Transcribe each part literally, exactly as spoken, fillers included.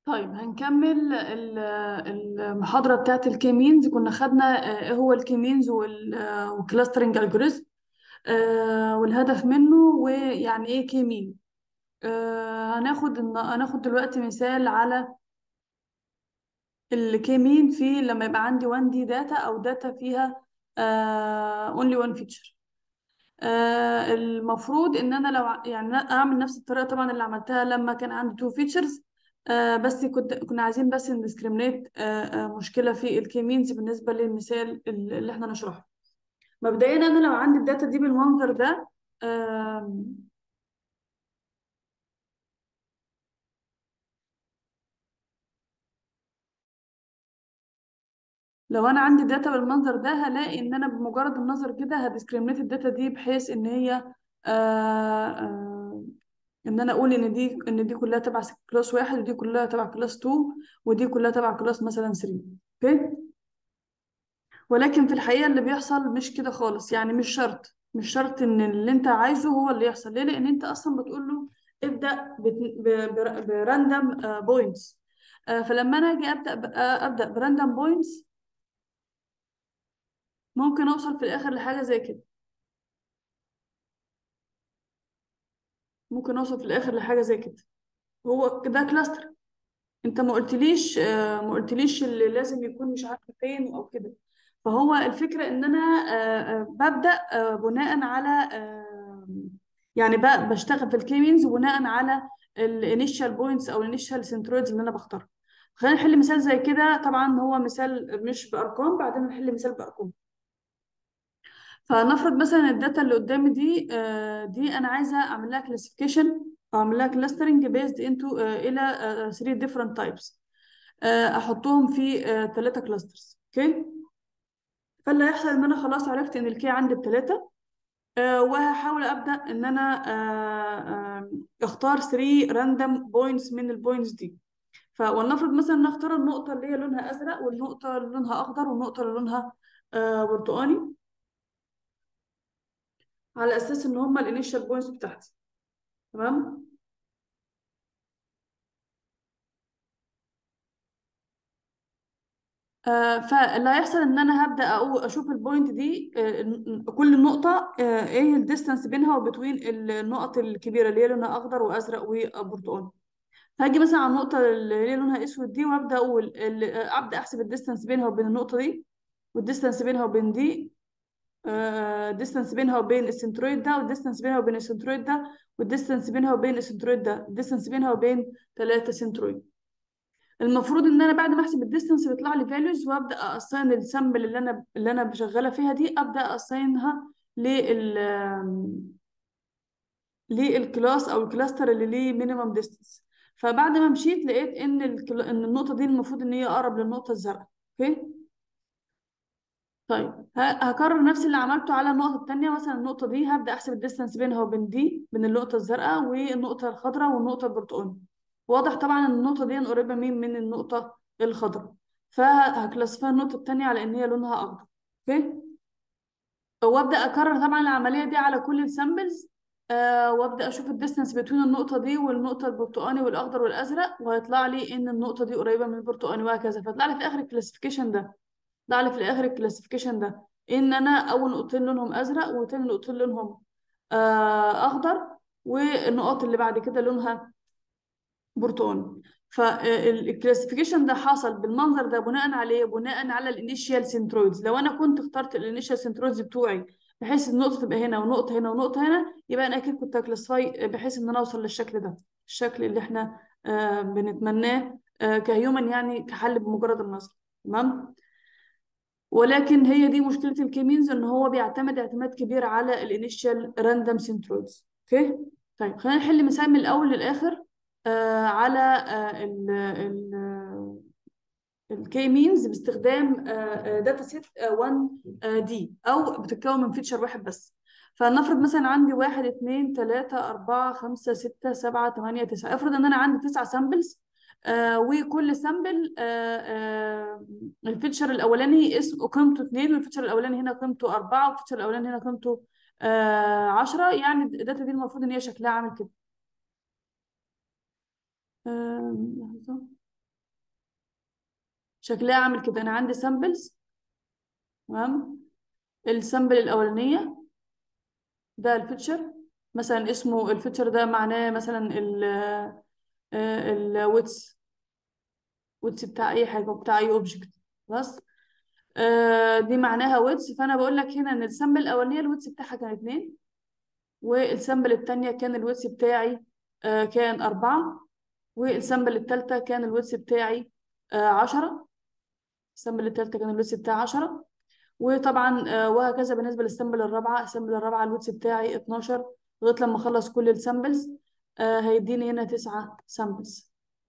طيب هنكمل ال- المحاضرة بتاعت الكيمينز. كنا خدنا آه، ايه هو الكيمينز والكلاسترنج الجوريزم والهدف منه ويعني ايه كيمين. آه، هناخد الن- هناخد دلوقتي مثال على الكيمين في لما يبقى عندي واحد دي داتا او داتا فيها آه، only one feature. آه المفروض ان انا لو ع- يعني اعمل نفس الطريقه طبعا اللي عملتها لما كان عندي تو فيتشرز. آه بس كنت كنا عايزين بس ندiscriminate آه آه مشكله في الكيمينز بالنسبه للمثال اللي اللي احنا نشرحه. مبدئيا انا لو عندي الداتا دي بالمنظر ده. آه لو انا عندي داتا بالمنظر ده هلاقي ان انا بمجرد النظر كده هديسكريمنيت الداتا دي بحيث ان هي آه آه ان انا اقول ان دي ان دي كلها تبع كلاس واحد ودي كلها تبع كلاس اتنين ودي كلها تبع كلاس مثلا تلاتة. اوكي. ولكن في الحقيقه اللي بيحصل مش كده خالص، يعني مش شرط مش شرط ان اللي انت عايزه هو اللي يحصل. ليه؟ لان انت اصلا بتقول له ابدا براندوم بوينتس. فلما انا اجي ابدا ب- آه، ابدا براندوم بوينتس ممكن اوصل في الاخر لحاجه زي كده. ممكن اوصل في الاخر لحاجه زي كده. هو ده كلاستر. انت ما قلتليش آه، ما قلتليش اللي لازم يكون مش عارفه فين او كده. فهو الفكره ان انا آه، آه، ببدا آه، بناء على آه، يعني ب- بشتغل في الكيمينز بناء على الانيشال بوينتس او الانيشال سنترويدز اللي انا بختارها. خلينا نحل مثال زي كده. طبعا هو مثال مش بارقام، بعدين نحل مثال بارقام. فنفرض مثلا الداتا اللي قدامي دي آه، دي انا عايزه اعمل لها كلاسيفيكيشن او اعمل لها كلاسترنج بيزد انتو الى ثلاثة ديفرنت تايبس. احطهم في ثلاثه كلاسترز. اوكي. فاللي هيحصل ان انا خلاص عرفت ان الكي عندي بثلاثه. وهحاول ابدا ان انا آه، آه، اختار ثلاثة راندوم بوينتس من البوينتس دي. فولنفرض مثلا نختار النقطه اللي هي لونها ازرق والنقطه اللي لونها اخضر والنقطه اللي لونها آه، برتقاني، على اساس ان هم الانيشال بوينتس بتاعتي. تمام. آه فاللي هيحصل ان انا هبدا أقو- اشوف البوينت دي. آه ن- كل نقطه آه ايه الديستانس بينها وبين النقط الكبيره اللي هي لونها اخضر وازرق وبرتقالي. هاجي مثلا على النقطه اللي هي لونها اسود دي وابدا اقول ال- آه، ابدا احسب الديستانس بينها وبين النقطه دي، والديستانس بينها وبين دي، آه الديستانس بينها وبين السنترويد ده، والديستانس بينها وبين السنترويد ده، والديستانس بينها وبين السنترويد ده، الديستانس بينها وبين ثلاثه سنترويد. المفروض ان انا بعد ما احسب الديستانس بيطلع لي فاليوز، وابدا اصين السامبل اللي انا اللي انا شغاله فيها دي، ابدا اصينها لل للكلاس او الكلاستر اللي ليه مينيمم ديستانس. فبعد ما مشيت لقيت ان الكلا... ان النقطه دي المفروض ان هي اقرب للنقطه الزرقاء. اوكي. طيب ه- هكرر نفس اللي عملته على النقطه التانيه. مثلا النقطه دي هبدا احسب الديستانس بينها وبين دي، بين النقطه الزرقاء والنقطه الخضراء والنقطه البرتقاليه. واضح طبعا ان النقطه دي قريبه من من النقطه الخضراء. فهكلاسيفاي النقطه التانيه على ان هي لونها اخضر. اوكي. وابدا اكرر طبعا العمليه دي على كل السامبلز. آه وابدا اشوف الديستانس بين النقطه دي والنقطه البرتقاني والاخضر والازرق، وهيطلع لي ان النقطه دي قريبه من البرتقاني وهكذا. فيطلع لي في اخر الكلاسيفيكيشن ده ده على في الاخر الكلاسيفيكيشن ده ان انا اول نقطتين لونهم ازرق وتاني نقطتين لونهم آه اخضر، والنقط اللي بعد كده لونها برتقاني. فالكلاسيفيكيشن ده حصل بالمنظر ده بناء عليه بناء على الانيشيال سنترويدز. لو انا كنت اخترت الانيشيال سنترويدز بتوعي بحيث النقطه تبقى هنا ونقطه هنا ونقطه هنا، يبقى انا اكيد كنت هكلاسيفاي بحيث ان انا اوصل للشكل ده، الشكل اللي احنا آه بنتمناه آه كهيومن، يعني كحل بمجرد النظر. تمام. ولكن هي دي مشكله الكيمينز، ان هو بيعتمد اعتماد كبير على الانيشيال راندوم سنترويدز. اوكي. طيب خلينا نحل مثال من الاول للاخر آه على آه ال ال الكي مينز باستخدام آه داتا سيت واحد دي، او بتتكون من فيتشر واحد بس. فلنفرض مثلا عندي واحد اتنين تلاتة أربعة خمسة ستة سبعة تمانية تسعة. افرض ان انا عندي تسعة سامبلز. آه وكل سامبل آه آه الفيتشر الاولاني اسم قيمته اتنين، والفيتشر الاولاني هنا قيمته أربعة، والفيتشر الاولاني هنا قيمته آه عشرة. يعني الداتا دي المفروض ان هي شكلها عامل كده. آه لحظة. شكلها عامل كده. انا عندي سامبلز، تمام. السامبل الاولانيه ده الفيتشر، مثلا اسمه الفيتشر ده معناه مثلا ال الويتس ويتس بتاع اي حاجه بتاع اي اوبجكت. خلاص. آه دي معناها ويتس. فانا بقول لك هنا ان السامبل الاولانيه الويتس بتاعها كان اتنين، والسامبل الثانيه كان الويتس بتاعي آه كان أربعة، والسامبل الثالثه كان الويتس بتاعي آه عشرة. السامبل الثالثه كان الويتس بتاعي عشرة. وطبعا آه وهكذا بالنسبه للسامبل الرابعه. السامبل الرابعه الويتس بتاعي اتناشر، لغايه لما اخلص كل السامبلز آه هيديني هنا تسعة سامبلز.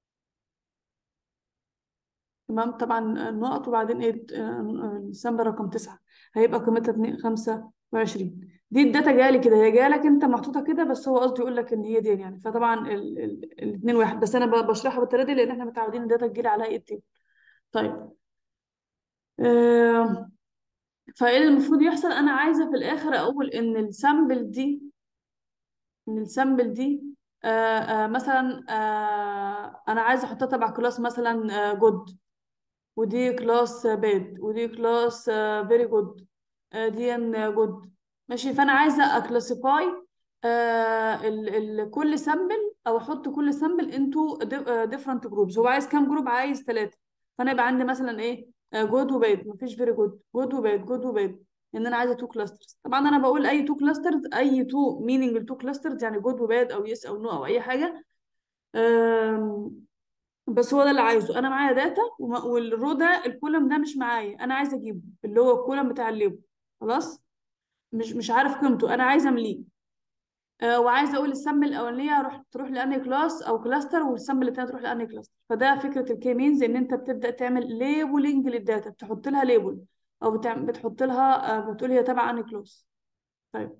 تمام. طبعا النقط وبعدين ايه آه، السامبل رقم تسعة هيبقى قيمتها اتنين- خمسة وعشرين. دي الداتا جالي كده، هي جالك انت محطوطه كده، بس هو قصده يقول لك ان هي دي يعني. فطبعا الاثنين واحد، بس انا ب- بشرحها بالطريقه دي لان احنا متعودين الداتا تجيلي على ايه التيبل. طيب. آه فايه اللي المفروض يحصل؟ انا عايزه في الاخر اقول ان السامبل دي ان السامبل دي آه آه مثلا آه انا عايزه احطها تبع كلاس مثلا جود، ودي كلاس باد، ودي كلاس فيري جود، دي ان جود. ماشي. فانا عايزه اكلاسيفاي ال ال كل سامبل، او احط كل سامبل انتو ديفرنت جروبز. هو عايز كام جروب؟ عايز ثلاثه. فانا يبقى عندي مثلا ايه جود وباد، مفيش فيري جود، جود وباد، جود وباد، ان انا عايزه تو كلاسترز. طبعا انا بقول اي تو كلاسترز، اي تو مينينج التو كلاسترز يعني جود وباد او يس او نو او اي حاجه. آم، بس هو ده اللي عايزه. انا معايا داتا وما- والرو ده الكولوم ده مش معايا، انا عايزه اجيبه اللي هو الكولوم بتاع الليبل. خلاص. مش مش عارف قيمته، انا عايزه امليه. آه وعايزه اقول السامبل الاولانيه هروح تروح لانهي كلاس او كلاستر، والسامبل الثانيه تروح لانهي كلاستر. فده فكره الكي مينز، ان انت بتبدا تعمل ليبلنج للداتا، بتحط لها ليبل، او بتعمل بتحط لها آه بتقول هي تبع انهي كلاس. طيب.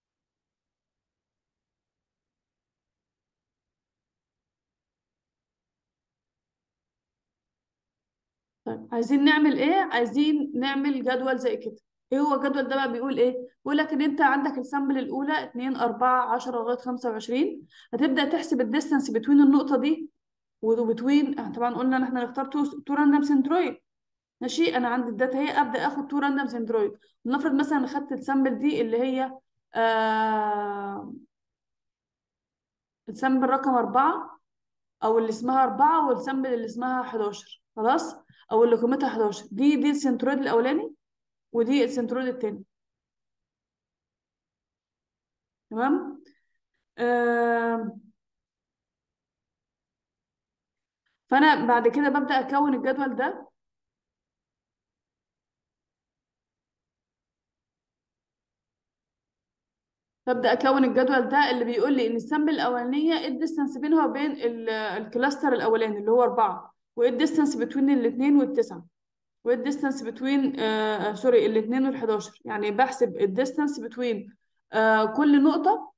طيب عايزين نعمل ايه؟ عايزين نعمل جدول زي كده. ايه هو الجدول ده بقى؟ بيقول ايه؟ بيقول لك ان انت عندك السامبل الاولى اتنين اربعة عشرة لغايه خمسة وعشرين. هتبدا تحسب الديستانس بين النقطه دي وبتوين. طبعا قلنا ان احنا نختار تو تو راندوم سنترويد. ماشي. انا عندي الداتا هي ابدا اخد تو راندوم سنترويد. نفرض مثلا خدت السامبل دي اللي هي آه السامبل رقم أربعة، او اللي اسمها أربعة، والسامبل اللي اسمها حداشر. خلاص. او اللي قيمتها حداشر. دي دي السنترويد الاولاني، ودي السنترول التاني. تمام. آه فانا بعد كده ببدا اكون الجدول ده. ببدا اكون الجدول ده اللي بيقول لي ان السامبل الاولانيه ايه الديستانس بينها وبين ال- الكلاستر الاولاني اللي هو أربعة، وايه الديستانس بين الاثنين والتسعة، وايه الديستانس بين آه سوري الاثنين والحداشر. يعني بحسب الديستانس بين آه كل نقطه،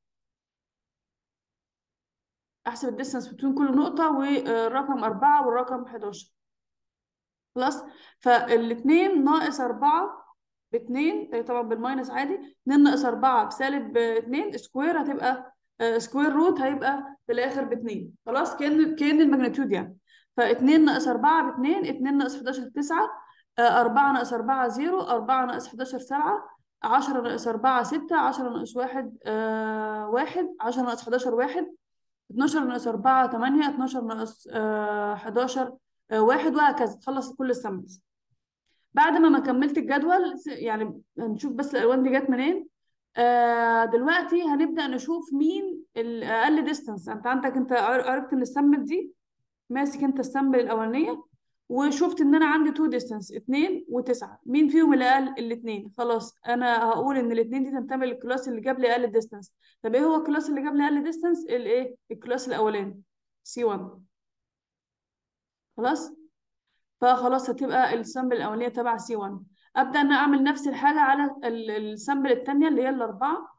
احسب الديستانس بين كل نقطه والرقم أربعة والرقم حداشر. خلاص. فالاثنين ناقص أربعة باتنين، آه، طبعا بالماينس عادي. اتنين ناقص أربعة بسالب اتنين سكوير هتبقى آه، سكوير روت هيبقى في الآخر باتنين. خلاص. كأن كأن الماجنتيود يعني. فاتنين ناقص أربعة باتنين، اتنين ناقص حداشر تسعة، آه، أربعة ناقص أربعة زيرو، أربعة ناقص حداشر سبعة، عشرة ناقص أربعة ستة، عشرة ناقص واحد آه واحد، عشرة ناقص حداشر واحد، اتناشر ناقص أربعة تمانية، اتناشر ناقص آه حداشر آه واحد، وهكذا تخلص كل السامبلز. بعد ما ما كملت الجدول س- يعني هنشوف بس الالوان دي جت منين. آه دلوقتي هنبدا نشوف مين الاقل ديستانس. انت عندك انت عر- عرفت ان السامبل دي ماسك انت السامبل الاولانيه، وشفت ان انا عندي تو ديستانس اتنين وتسعة. مين فيهم اللي اقل؟ الاثنين. خلاص. انا هقول ان الاثنين دي تنتمي للكلاس اللي جاب لي اقل ديستانس. طب ايه هو الكلاس اللي جاب لي اقل ديستانس؟ الايه الكلاس الاولاني سي واحد. خلاص. فخلاص هتبقى السامبل الاولانيه تبع سي واحد. ابدا ان اعمل نفس الحاجه على ال- السامبل الثانيه اللي هي الاربعه.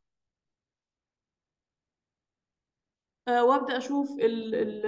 آه وابدا اشوف ال ال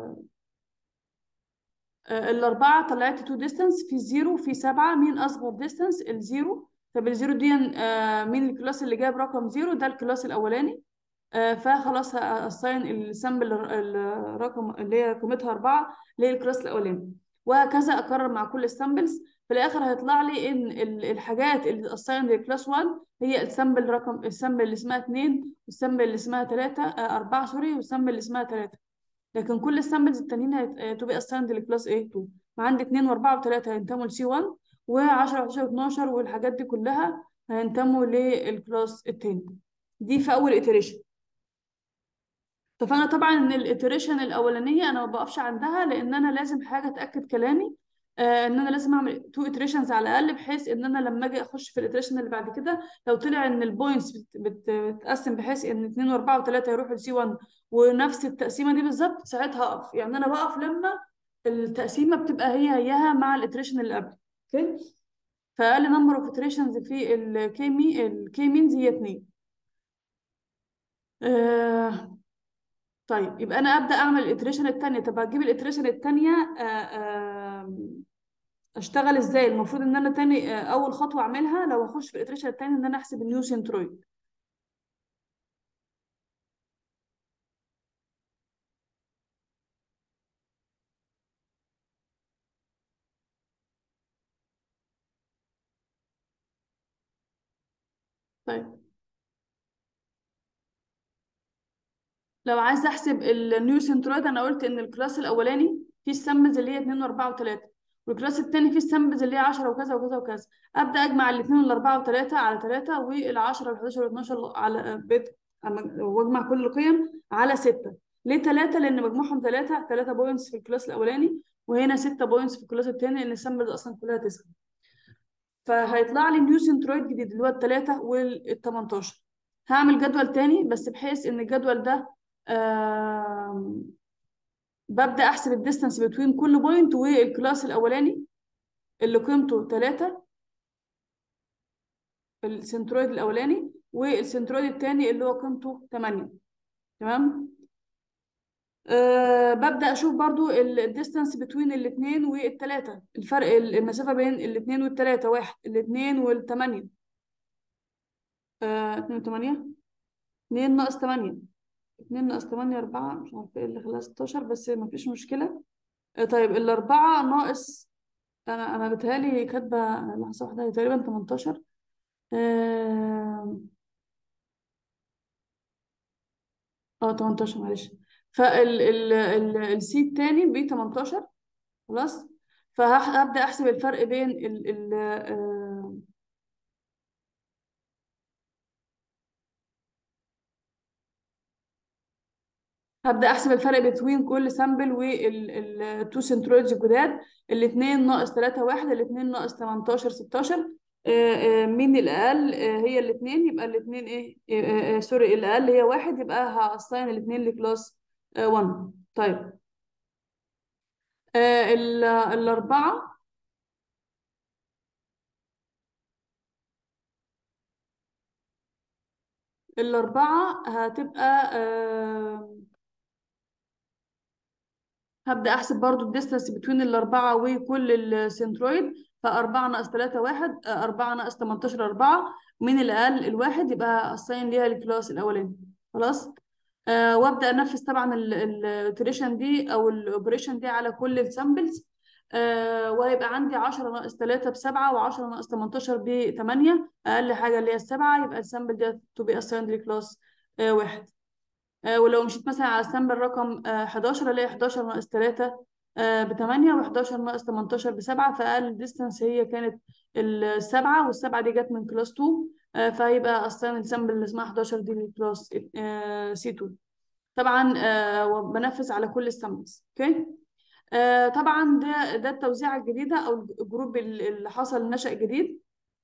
آه الاربعه طلعت تو ديستانس، في زيرو في سبعه. مين اصغر ديستانس؟ الزيرو. طب الزيرو دي آه مين الكلاس اللي جايب رقم زيرو؟ ده الكلاس الاولاني. آه فخلاص هاساين السامبل الرقم اللي هي قيمتها أربعة اللي هي الكلاس الأولاني. وهكذا اكرر مع كل السامبلز. في الاخر هيطلع لي ان ال- الحاجات اللي اسايند للكلاس واحد هي السامبل رقم السامبل اللي اسمها اتنين، والسامبل اللي اسمها تلاتة آه اربعة سوري، والسامبل اللي اسمها تلاتة. لكن كل السامبلز التانيين تو بي اسايند لكلاس ايه اتنين. فعندي اتنين و4 و3 هينتموا لسي واحد، و10 و11 و12 والحاجات دي كلها هينتموا للكلاس التاني. دي في اول iteration. اتفقنا طبعا ان الاتريشن الاولانيه انا ما بقفش عندها، لان انا لازم حاجه تاكد كلامي، آه ان انا لازم اعمل تو اتريشنز على الاقل، بحيث ان انا لما اجي اخش في الاتريشن اللي بعد كده لو طلع ان البوينتس بت- بت- بتتقسم بحيث ان اتنين و4 و3 يروحوا لسي واحد ونفس التقسيمه دي بالظبط، ساعتها اقف. يعني انا بقف لما التقسيمه بتبقى هي هيها مع الاتريشن اللي قبل. اوكي. فاقل نمبر اوف اتريشنز في الكي مي الكي مينز هي اتنين. آه طيب يبقى انا ابدا اعمل الاتريشن الثانيه. طب هجيب الاتريشن الثانيه اشتغل ازاي؟ المفروض ان انا تاني آه، اول خطوه اعملها لو هخش في الاتريشن الثاني ان انا احسب النيو سنترويد. طيب لو عايز احسب النيو سنترويد، انا قلت ان الكلاس الاولاني فيه السامبلز اللي هي اتنين و4 و3، والكلاس الثاني فيه السامبلز اللي هي عشرة وكذا وكذا وكذا. ابدا اجمع الاثنين وال4 و3 على ثلاثة، وال10 وال11 وال12 على بيت، واجمع كل القيم على ستة. ليه ثلاثة؟ لان مجموعهم ثلاثة ثلاثة بوينتس في الكلاس الاولاني، وهنا ستة بوينتس في الكلاس الثاني، لان السامبلز اصلا كلها تسعة. فهيطلع لي نيو سنترويد جديد اللي هو الثلاثة وال تمنتاشر. هعمل جدول تاني بس بحيث ان الجدول ده آم، ببدأ احسب الديستانس بين كل بوينت والكلاس الاولاني اللي قيمته ثلاثة، السنترويد الاولاني، والسنترويد الثاني اللي هو قيمته ثمانية. تمام. أه ببدأ أشوف برضو الديستانس بين الاثنين والثلاثة، الفرق المسافة بين الاثنين والثلاثة واحد، الاثنين والثمانية أه اتنين وثمانية، اتنين ناقص ثمانية، اتنين ناقص ثمانية اربعة، مش عارفة ايه اللي خلاها ستاشر بس مفيش مشكلة. أه طيب الأربعة ناقص، أنا أنا بتهيألي كاتبة لحظة واحدة، هي تقريبا تمنتاشر. اه آه، تمنتاشر معلش. فال ال ال السي التاني ب تمنتاشر. خلاص. فهبدأ أحسب الفرق بين ال ال آه، هبدأ أحسب الفرق بين كل سامبل والتو سنترويدز الجداد. الاثنين ناقص ثلاثة واحد، الاثنين ناقص تمنتاشر ستاشر. آه، آه، مين الأقل؟ آه، هي الاثنين، يبقى الاثنين إيه آه، آه، آه، سوري، الأقل هي واحد، يبقى هأصين الاثنين لكلاس واحد. طيب آه، ال- الأربعة الأربعة هتبقى آه، هبدأ أحسب برضو الديستانس بين الأربعة وكل السنترويد. فأربعة ناقص تلاتة واحد، آه، أربعة ناقص تمنتاشر أربعة، من الأقل الواحد، يبقى أصين ليها الكلاس الأولاني. خلاص. آه وأبدأ أنفذ طبعا التريشن دي أو الأوبريشن دي على كل السامبلز. آه وهيبقى عندي عشرة ناقص تلاتة بسبعة، و10 ناقص تمنتاشر بتمانية، أقل حاجة اللي هي السبعة، يبقى السامبل دي تو بي أسايند لكلاس آه واحد. آه، ولو مشيت مثلا على السامبل رقم آه، حداشر، الاقي حداشر ناقص تلاتة ب تمانية، و11 ناقص تمنتاشر ب سبعة، فاقل ديستانس هي كانت السبعة، والسبعة دي جت من كلاس اتنين. آه، فهيبقى اصلا السامبل اللي اسمها حداشر دي من كلاس سي اتنين. طبعا آه، وبنفذ على كل السامبلز. اوكي. آه، طبعا ده ده التوزيعه الجديده او الجروب اللي حصل نشأ جديد.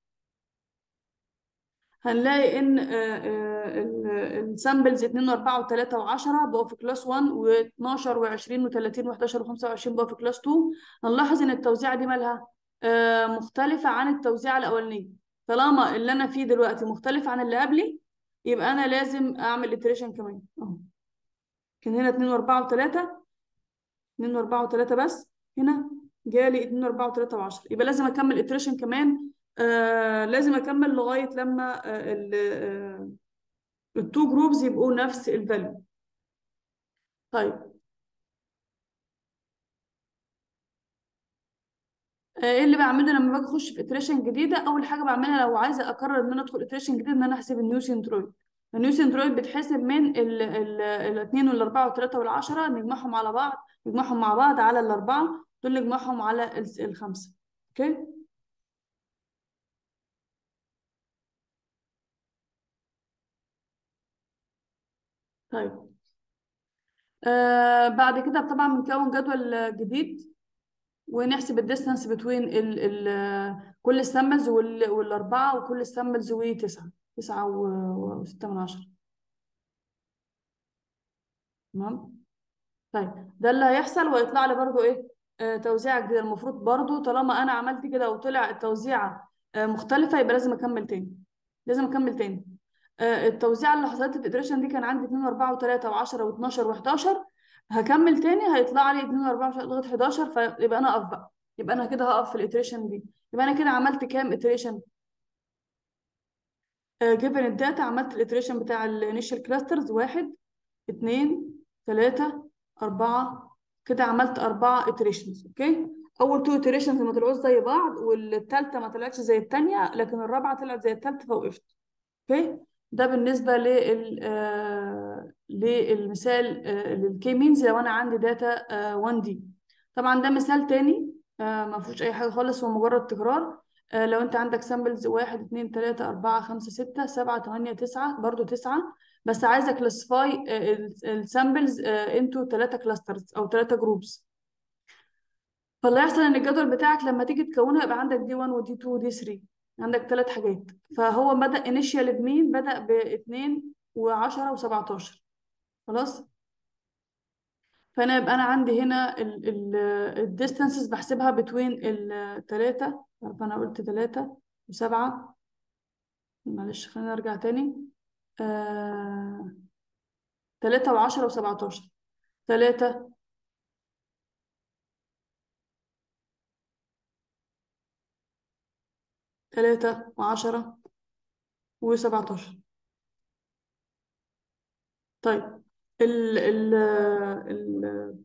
هنلاقي ان السامبلز اتنين و4 و3 و10 بقوا في كلاس واحد، و12 و20 و30 و11 و25 بقوا في كلاس اتنين. هنلاحظ ان التوزيعه دي مالها آه، مختلفه عن التوزيعه الاولانيه. طالما اللي انا فيه دلوقتي مختلف عن اللي قبلي، يبقى انا لازم اعمل iteration كمان اهو. كان هنا اتنين و4 و3، اتنين و4 و3 بس، هنا جالي اتنين و4 و3 و10، يبقى لازم اكمل iteration كمان. آه لازم اكمل لغايه لما آه ال- آه، التو جروبز يبقوا نفس الفاليو. طيب ايه اللي بعمله لما باجي اخش في iteration جديده؟ اول حاجه بعملها لو عايزه اقرر ان انا ادخل iteration جديد ان انا احسب النيو سنترويد. النيو سنترويد بتحسب من الاثنين والاربعه والثلاثه والعشره، نجمعهم على بعض، نجمعهم مع بعض على الاربعه دول، نجمعهم على ال- الخمسه. اوكي. طيب. آه بعد كده طبعا بنكون جدول جديد، ونحسب الديستانس بتوين ال ال كل السامبلز والاربعه وكل السامبلز وتسعه، تسعه وسته من عشره. تمام. طيب ده اللي هيحصل، ويطلع لي برضو ايه؟ آه توزيعه جديده. المفروض برضو طالما انا عملت كده وطلع التوزيعه آه مختلفه، يبقى لازم اكمل تاني، لازم اكمل تاني. آه التوزيعه اللي حصلت في الادريشن دي كان عندي اتنين و4 و3 و10 و12 و11. هكمل تاني هيطلع لي اتنين و4 لغايه حداشر، فيبقى انا اقف بقى. يبقى انا كده هقف في الاتريشن دي. يبقى انا كده عملت كام اتريشن؟ جيفن الداتا عملت الاتريشن بتاع الانيشال كلاسترز، واحد، اتنين، تلاتة، أربعة. كده عملت أربعة iterations. أوكي. أول تو iterations ما طلعوش زي بعض، والتالتة ما طلعتش زي التانية، لكن الرابعة طلعت زي التالتة فوقفت. أوكي. ده بالنسبة لل آه للمثال آه للكي مينز لو أنا عندي داتا آه واحد دي. طبعا ده مثال تاني آه ما فيهوش أي حاجة خالص، هو مجرد تكرار. آه لو أنت عندك سامبلز واحد اتنين تلاتة أربعة خمسة ستة سبعة تمانية تسعة، برضو تسعة، بس عايزة كلاسيفاي السامبلز انتو ثلاثة كلاسترز أو ثلاثة جروبس. فاللي يحصل إن الجدول بتاعك لما تيجي تكونه يبقى عندك دي واحد ودي اتنين ودي تلاتة، عندك ثلاث حاجات. فهو بدأ انيشيال بمين؟ بدأ ب اتنين و10 و17. خلاص. فانا يبقى انا عندي هنا الديستانسز بحسبها بتوين الثلاثه. فانا قلت ثلاثه و7. معلش خلينا نرجع تاني. آه... ثلاثة و10 و17. ثلاثة، ثلاثة و10 و17. طيب. ال ال ال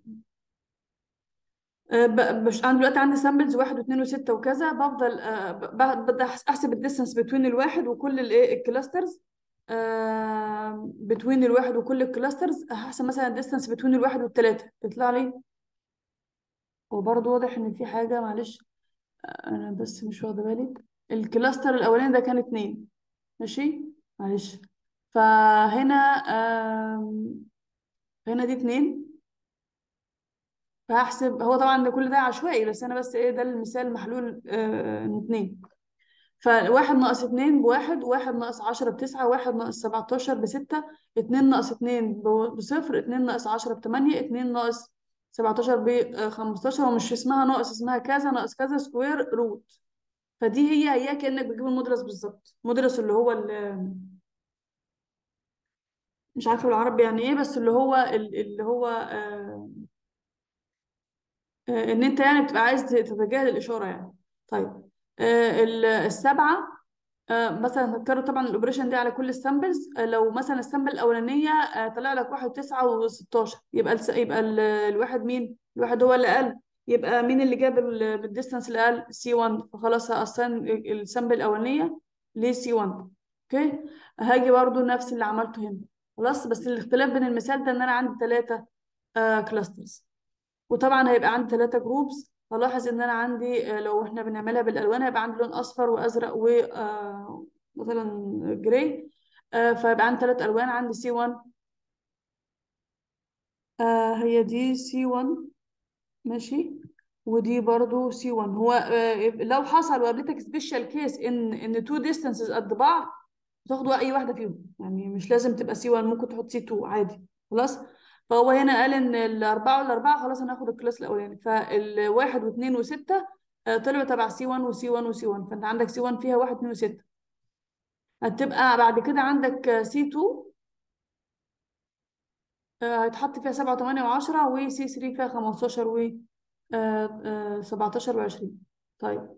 آه، ب- مش انا دلوقتي عندي سامبلز واحد واثنين وستة وكذا، بفضل آه، ب- ب- بدي أحس- احسب الديستانس بين الواحد وكل الايه الكلاسترز. بين الواحد وكل الكلاسترز هحسب مثلا الديستانس بين الواحد والثلاثة يطلع لي. وبرضه واضح ان في حاجة، معلش انا بس مش واخدة بالي. الكلاستر الاولاني ده كان اتنين. ماشي. معلش. فهنا آم، هنا دي اتنين. فهحسب، هو طبعا ده كل ده عشوائي، بس انا بس ايه ده المثال محلول آه اتنين. فواحد ناقص اتنين بواحد، واحد ناقص عشرة بتسعة، واحد ناقص سبعتاشر بستة، اتنين ناقص اتنين ب- بصفر، اتنين ناقص عشرة بتمانية، اتنين ناقص سبعتاشر بخمستاشر. ومش اسمها ناقص، اسمها كذا ناقص كذا سكوير روت. فدي هي هي كأنك بتجيب المدرس بالظبط. المدرس اللي هو ال- مش عارفة بالعربي يعني ايه، بس اللي هو ال- اللي هو آه آه، ان انت يعني بتبقى عايز تتجاهل الاشاره يعني. طيب. آه، ال- السبعه آه، مثلا هتكرر طبعا الاوبريشن دي على كل السامبلز. آه، لو مثلا السامبل الاولانيه آه، طلع لك واحد تسعة و16، يبقى الس... يبقى ال... الواحد مين؟ الواحد هو اللي اقل. يبقى مين اللي جاب ال- بالديستانس الاقل؟ سي واحد. فخلاص هقسم السامبل الاولانيه ل سي واحد. اوكي. هاجي برضو نفس اللي عملته هنا. خلاص. بس الاختلاف بين المثال ده ان انا عندي ثلاثه كلاسترز، وطبعا هيبقى عندي ثلاثة جروبس. هلاحظ ان انا عندي آه، لو احنا بنعملها بالالوان هيبقى عندي لون اصفر وازرق و آه، مثلا جراي. آه، فيبقى عندي ثلاث الوان. عندي سي واحد. آه، هي دي سي واحد. ماشي. ودي برضو سي واحد. هو آه، لو حصل وقابلتك سبيشال كيس ان ان تو ديستانسز قد بعض، تاخدوا اي واحده فيهم، يعني مش لازم تبقى سي واحد، ممكن تحط سي اتنين عادي. خلاص. فهو هنا قال ان الاربعه والاربعه خلاص انا هاخد الكلاس الاولاني، فالواحد واثنين وسته آه، طلعوا تبع سي واحد وسي واحد وسي واحد. فانت عندك سي واحد فيها واحد اتنين وستة. هتبقى بعد كده عندك سي اتنين آه، هيتحط فيها سبعة و8 و10، وسي تلاتة فيها خمستاشر و آه، آه، سبعتاشر و20. طيب.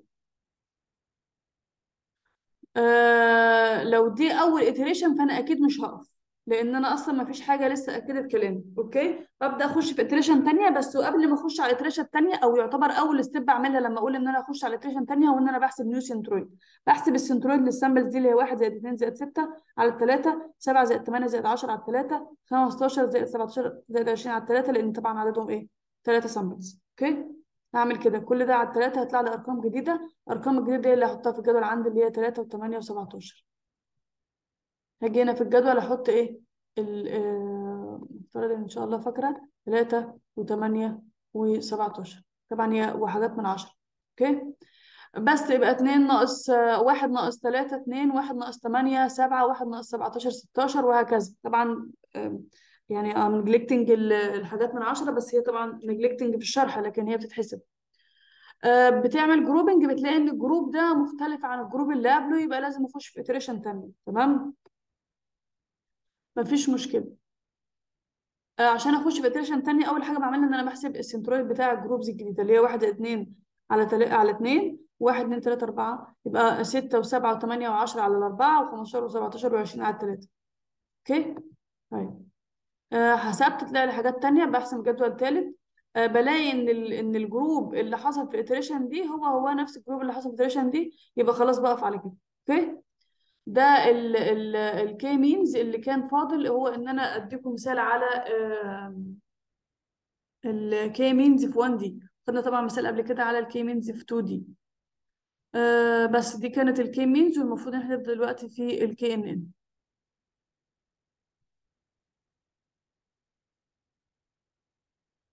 آه لو دي اول iteration فانا اكيد مش هقف. لان انا اصلا ما فيش حاجه لسه اكدت كلامي. اوكي، ببدا اخش في اتريشن تانية. بس وقبل ما اخش على الاتريشن التانية، او يعتبر اول ستيب بعملها لما اقول ان انا اخش على الاتريشن تانية، هو ان انا بحسب نيو سنترويد. بحسب السنترويد للسامبلز دي اللي هي واحد زائد اتنين زائد ستة على التلاتة، سبعة زائد تمانية زائد عشرة على التلاتة، خمستاشر زائد سبعتاشر زائد عشرين على التلاتة، لان طبعا عددهم ايه؟ تلاتة سامبلز. اوكي، هعمل كده كل ده على التلاتة، هيطلع لي ارقام جديده. الارقام الجديده دي اللي هحطها في الجدول عندي، اللي هي تلاتة و8 و17. هاجي هنا في الجدول احط ايه؟ ال آه، نفترض ان شاء الله فاكره تلاتة و8 و17. طبعا هي وحاجات من عشرة. اوكي، بس يبقى اتنين ناقص آه، واحد ناقص تلاتة اتنين، واحد ناقص تمانية سبعة، واحد ناقص سبعتاشر ستاشر، وهكذا. طبعا آم، يعني ام نجلكتنج الحاجات من عشرة، بس هي طبعا نجلكتنج في الشرح، لكن هي بتتحسب. آه، بتعمل جروبنج، بتلاقي ان الجروب ده مختلف عن الجروب اللي قبله، يبقى لازم اخش في iteration تانية. تمام، مفيش مشكله. آه، عشان اخش في iteration تانية، اول حاجه بعملها ان انا بحسب السنترويد بتاع الجروبز الجديده، اللي هي واحد اتنين على تل... على اتنين، واحد اتنين تلاتة اربعة، يبقى ستة و7 و8 و10 على الاربعة، و15 و17 و20 على التلاتة. اوكي، طيب. آه، حسبت طلع لي حاجات تانية. بحسب جدول تالت. آه، بلاقي ان ال... ان الجروب اللي حصل في الاتريشن دي هو هو نفس الجروب اللي حصل في الاتريشن دي، يبقى خلاص بقف على كده. اوكي، ده ال ال الكي مينز. اللي كان فاضل هو ان انا اديكم مثال على الكي مينز في واحد دي. خدنا طبعا مثال قبل كده على الكي مينز في اتنين دي. آه بس دي كانت الكي مينز، والمفروض ان احنا نبدا دلوقتي في الكي ان ان.